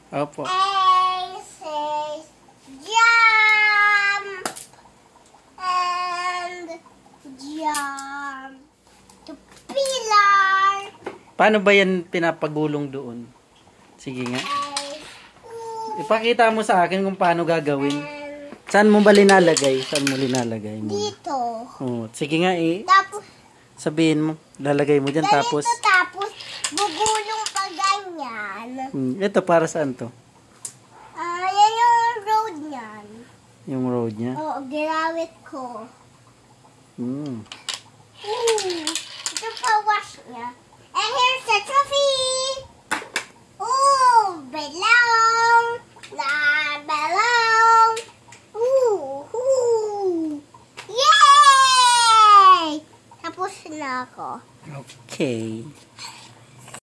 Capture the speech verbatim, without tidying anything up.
Opo. A says jump and jump to pillar. Paano ba yan pinapagulong doon? Sige nga. A, Ipakita mo sa akin kung paano gagawin. and Saan mo ba linalagay? Saan mo linalagay mo? dito. Oh, sige nga eh. Tapos, Sabihin mo. Lalagay mo dyan ganito tapos. tapos, bugulong pa ganyan. Hmm, ito para saan to? Ah, yan yung road niyan. Yung road niya. Oo, ginawit ko. Hmm. Ooh, ito pa wash niya. And here's the trophy! Ooh, belong! Na belong! Ooh, ooh! Yay! Tapos na ako. Okay.